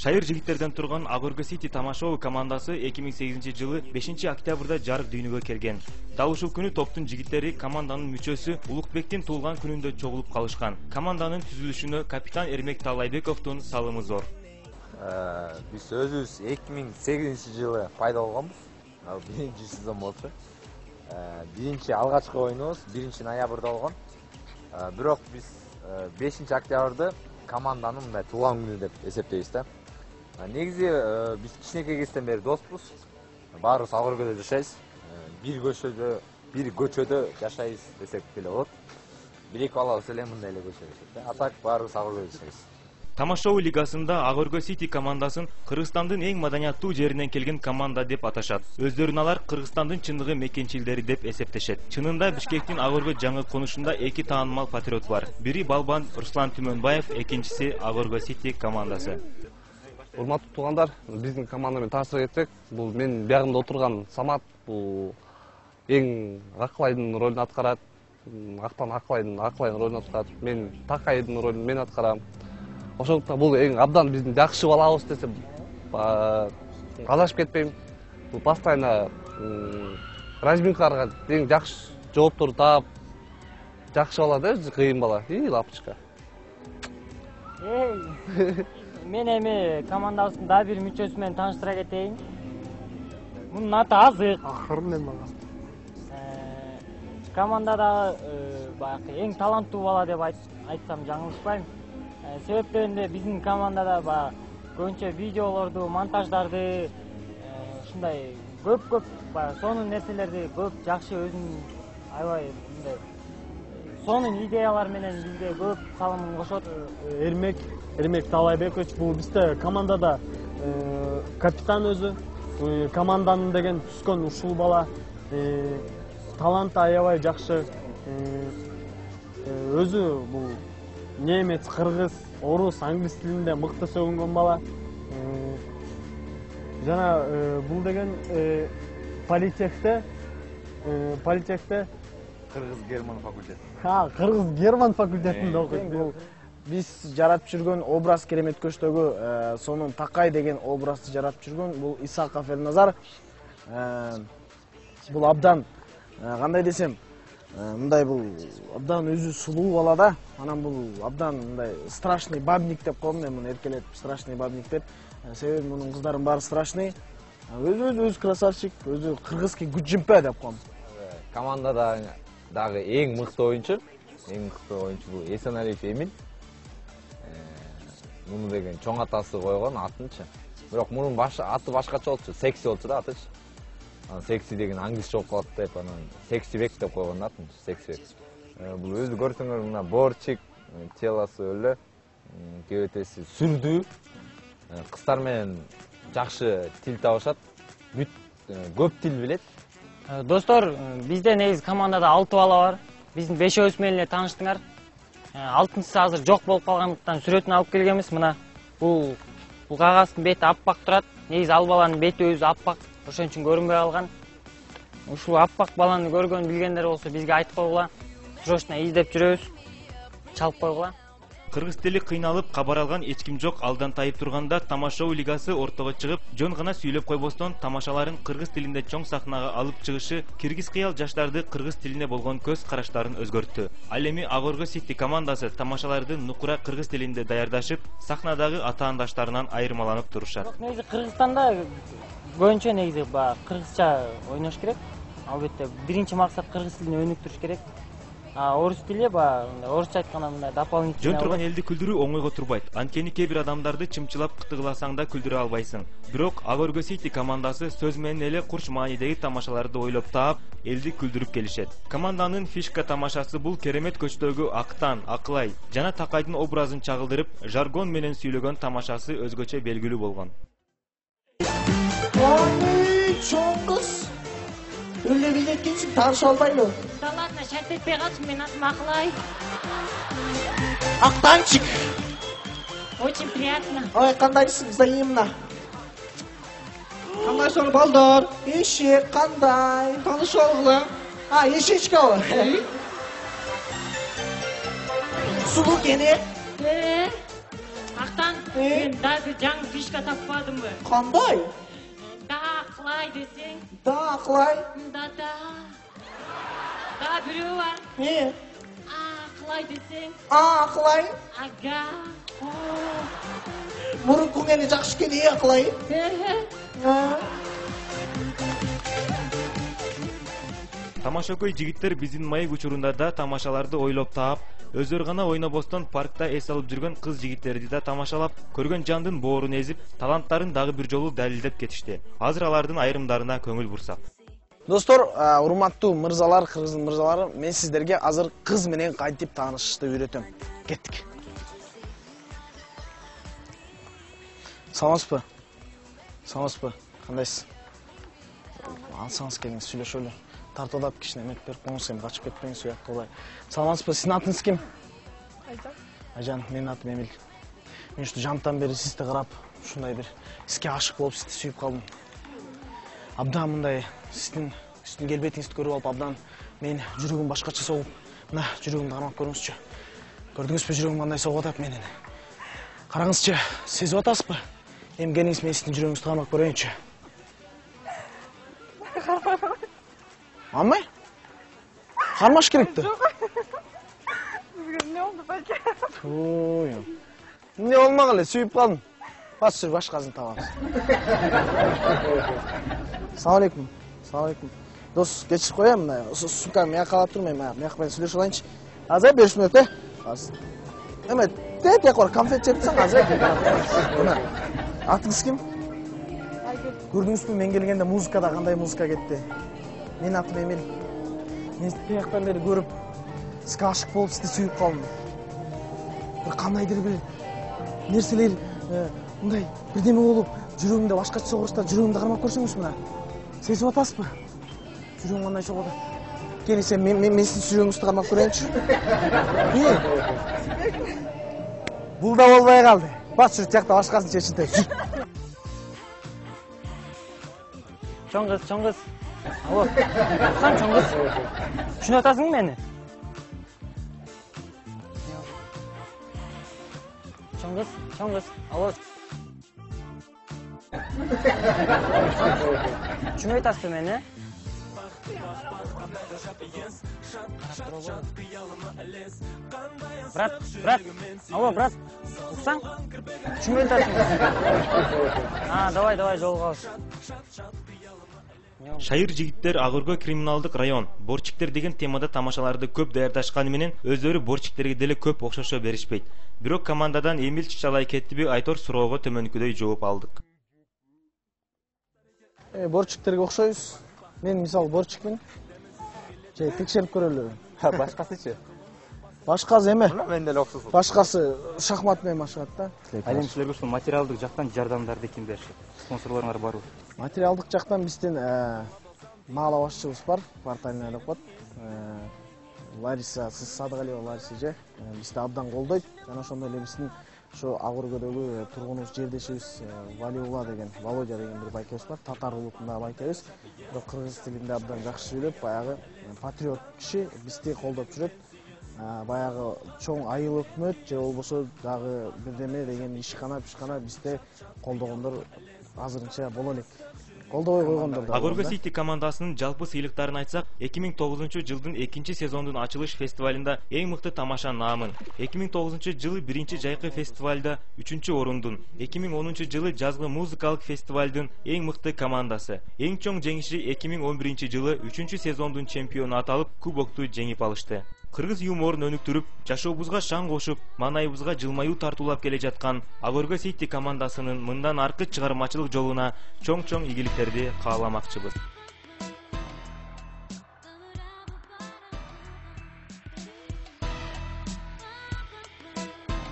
Шайыр жигиттерден турган Ак Өргө Сити тамашоо командасы 2008-жылы 5-октябрда жарык дүйнөгө келген. Дал ушул күнү топтун жигиттери команданын мүчөсү Улукбектин туулган күнүндө чогулуп калышкан. Команданын түзүлүшүнө капитан Эрмек Таалайбековдун салымы зор. Биз өзүбүз 2008-жылы пайда болгонбуз. Биринчи сезон болчу. Биринчи алгачкы оюнубуз 1-ноябрда болгон. Бирок биз 5-октябрды команданын мындай туулган күнү деп эсептейбиз да. Негизи биз кичинекей кезден бери доспуз. Баарыбыз Ак Өргөдө жашайбыз. Бир көчөдө жашайбыз десек деле болот. Бир-эки балабыз эле мындай эле көчөдө жашайт. А так баарыбыз Ак Өргөдө жашайбыз. Тамашоо лигасында Ак Өргө Сити командасын Кыргызстандын эң маданияттуу жеринен келген команда деп аташат. Өздөрүн алар Кыргызстандын чындыгы мекенчилдери деп эсептешет. Чынында Бишкектин Ак Өргө жаңы конушунда эки таанымал патриот бар. Бири Балбан Руслан Түмөнбаев, экинчиси Ак Өргө Сити командасы. Урматтуу туугандар, биздин команда менен таанышып кетсек, бул менин биягымда отурган Самат, бул эң Акылайдын ролун аткарат. Актан Акылайдын ролун аткарат. Мен Такайдын ролун мен аткарам. Ошондуктан бул эң абдан биздин жакшы балабыз десем адашып кетпейм. Бул постоянно разминкаларга эң жакшы жоопторду таап, жакшы бала да, кыйын бала. Лапочка. Мен эми командабыздын дагы бир мүчөсү менен тааныштыра кетейин. Мунун аты Азык. Акырын бала. Командада баягы эң таланттуу бала деп айтсам жаңылышпайм. Себептеринде биздин командада көбүнчө видеолорду, монтаждарды, ушундай көп сонун нерселерди көп жакшы өзүнүн аябай мындай сонун идеялар менен бизге көп салымын кошот. Эрмек Таалайбекович бул бизде командада капитан өзү. Команданын деген түскөн ушул бала. Таланты аябай жакшы. Өзү бул немец, кыргыз, орус, англис тилинде мыкты сөгүнгөн бала. Жана бул деген политехте Кыргыз-герман факультети. Кыргыз-герман факультетинде окуйт. Биз жаратып жүргөн образ Керемет көчтөгү сонун Такай деген образды жаратып жүргөн бул Исаков Элназар. Бул абдан кандай десем, мындай бул абдан өзү сулуу бала да. Анан бул абдан мындай страшный бабник деп коем мен, муну эркелетип страшный бабник деп. Себеби мунун кыздарынын баары страшный. Өзү красавчик, өзү кыргызский Гүджимпе деп коем. Командада дагы эң мыкты оюнчу бул Эсеналиев Эмил. Муну деген чоң атасы койгон атынчы. Бирок мунун аты башкача болчу, Секси болчу да атычы. Секси деген англисче болуп калат деп, анан Сексибек деп койгон атын, Сексибек. Бул өзү көрсөңөр мына борчик, теласы өлө, кебетеси сүрдүү. Кыздар менен жакшы тил табышат, көп тил билет. Достор, бизде негизи командада 6 бала бар. Биздин 5өөбүз менен эле тааныштыңар. 6-сы азыр жок болуп калгандыктан сүрөтүн алып келгенбиз. Мына бул кагаздын бети аппак турат. Негизи ал баланын бети өзү аппак, ошон үчүн көрүнбөй калган. Ушул аппак баланы көргөн билгендер болсо бизге айтып койгула. Срочно издеп жүрөбүз. Чалып койгула. Кыргыз тили кыйналып кабар алган эч ким жок алдан тайып турганда тамашоо лигасы ортого чыгып, жөн гана сүйлөп койбостон тамашаларын кыргыз тилинде чоң сахнага алып чыгышы киргиз кыял жаштарды кыргыз тилине болгон көз караштарын өзгөрттү. Ал эми Ак Өргө Сити командасы тамашаларды нукура кыргыз тилинде даярдашып, сахнадагы атаандаштарынан айырмаланып турушат. Негизи Кыргызстанда көбүнчө негизи кыргызча ойнош керек. Албетте биринчи максат кыргыз тилин өнүктүрүш керек. Орус тили орусча айтканда мындай дополнительный. Жөн турган элди күлдүрүү оңойго турбайт. Анткени кээ бир адамдарды чымчылап кытыгыласаң да күлдүрө албайсың. Бирок Ак Өргө Сити командасы сөз менен эле курч маанидеги тамашаларды ойлоп таап, элди күлдүрүп келишет. Команданын фишка тамашасы бул Керемет көчтөгү Актан, Акылай жана Такайдын образын чагылдырып, жаргон менен сүйлөгөн тамашасы өзгөчө белгилүү болгон. Чоң кыз. Өле билеткенсиң, тааныша албаймы? Да ладно, шарт этпей калчы, менин атым Акылай. Актанчик. Очень приятно. Ой, кандайсың, взаимно. Кандайсың, балдар? Эшек, кандай? Тааныша алгыла. Эшечка бар. Сулуу кене. Актан. мен даже жаңы фишка таппадымбы. Кандай? Да кылай десең, Да, кылай. да. Да бирөө бар. Кылай десең, Кылай. ага. Мурунку мени жакшы экен, кылай. Тамашакөй жигиттер биздин маек учурунда да тамашаларды ойлоп таап, өздөрү гана ойнобостон паркта эс алып жүргөн кыз жигиттерди да тамашалап, көргөн жандын боорун эзип, таланттарын дагы бир жолу далилдеп кетишти. Азыр алардын айрымдарына көңүл бурсак. Достор, урматтуу мырзалар, кыргыздын мырзалары, мен сиздерге азыр кыз менен кантип таанышышты үйрөтөм. Кеттик. Саламатсызбы? Саламатсызбы? Кандайсыз? Алсаңыз келиңиз, сүйлөшөлү. Тартылдап кишине эмек берип коңуз, эми качып кетпеңиз, уякта улай. Саламатсызбы? Сиздин атыңыз ким? Айжан. Айжан, менин атым Эмил. Мен ушу жанттан бери сизди карап, ушундай бир сизге ашык болуп, сизди сүйүп калдым. Абдан мындай сиздин үстүн келбетиңизди көрүп алып, абдан мен жүрөгүм башкача согуп, мына жүрөгүмдү кармап көрүңүзчү. Көрдүңүзбү жүрөгүм кандай согуп атат менин? Караңызчы, сезип атасызбы? Эми келиңиз, мен сиздин жүрөгүңүздү кармап көрөйүнчү. Алмай? Кармаш керекти. Бизге эмне болду балке? Эмне болмагыла, сүйүп калдым. Бас сүр, башкасын табабыз. Салам алейкум. Салам алейкум. Дос, кечирип коем, мына сумканы мына калап турмайм, мына менен сүйлөшүп алайынчы. Азыр 5 мүнөт, Азыр. Эме, тек кор конфет жепсең азыр. Мына. Атыңыз ким? Айгүл. Көрдүңүзбү, мен келгенде музыкада кандай музыка кетти? Менин атым Эмил. Мен сизди тияктан бери көрүп, сизге ашык болуп, сизди сүйүп калдым. Бир кандайдыр бир нерселер, мындай бирдеме болуп, жүрөгүмдө башкача согуштан жүрөгүмдү кармап көрсөңүз мына. Сезип атасызбы? Жүрөгүм кандай согуп атат? Кели сен мен сиздин жүрөгүңүздү кармап көрөйүнчү. Бул да болбой калды. Бас жүр, тиякта башкасын чечинтебиз. Чоң кыз. Алло. Сен чоң кыз. Түшүнүп атасыңбы мени? Чоң кыз. Алло. Түшүнүп атасызбы мени? Брат. Алло, брат. Уксаң? Түшүнүп атасыңбы? Давай, жолугабыз. Шайыр жигиттер Агыркөй криминалдык район, борчиктер деген темада тамашаларды көп даярдашканы менен өздөрү борчиктерге деле көп окшошо беришпейт. Бирок командадан Эмил чычалай кеттиби айтор суроого төмөнкүдөй жооп алдык. Борчиктерге окшойбуз. Мен мисалы борчикмин. Же текшерип көрөлү. Башкасычы? Башкасы эме. Мен деле окшосун. Башкасы шахмат менен машыгат да. Ал эми силерге ушул материалдык жактан жардамдарды ким беришет? Спонсорлоруңар барбы? Материалдык жактан биздин маала башчыбыз бар, квартальный деп коет. Лариса Садыгалиева Лариса же бизди абдан колдойт. Жана ошондой эле биздин ошо Агыркөдөгү тургунубуз, жердешибиз Валиула деген, Володя деген бир байкебиз бар. Татар улутундагы байкебиз. Бирок кыргыз тилинде абдан жакшы сүйлөп, баягы патриот киши бизди колдоп жүрөт. Баягы чоң айыл өкмөт же болбосо дагы бирдеме деген ишкана бизди колдогондор азырынча боло элек. Колдобой койгондор да. Агыркөй Сити командасынын жалпы сыйлыктарын айтсак, 2009-жылдын 2-сезондун ачылыш фестивалында эң мыкты тамаша наамын, 2009-жылы 1-жайкы фестивалда 3-орундун, 2010-жылы жазгы музыкалык фестивалдын эң мыкты командасы, эң чоң жеңиши 2011-жылы 3-сезондун чемпиону аталып, кубокту жеңип алышты. Кыргыз юморун өнүктүрүп, жашообузга шаң кошуп, маанайыбызга жылмаюу тартуулап келе жаткан Агыркөй Сити командасынын мындан аркы чыгармачылык жолуна чоң игиликтерди кааламакчыбыз.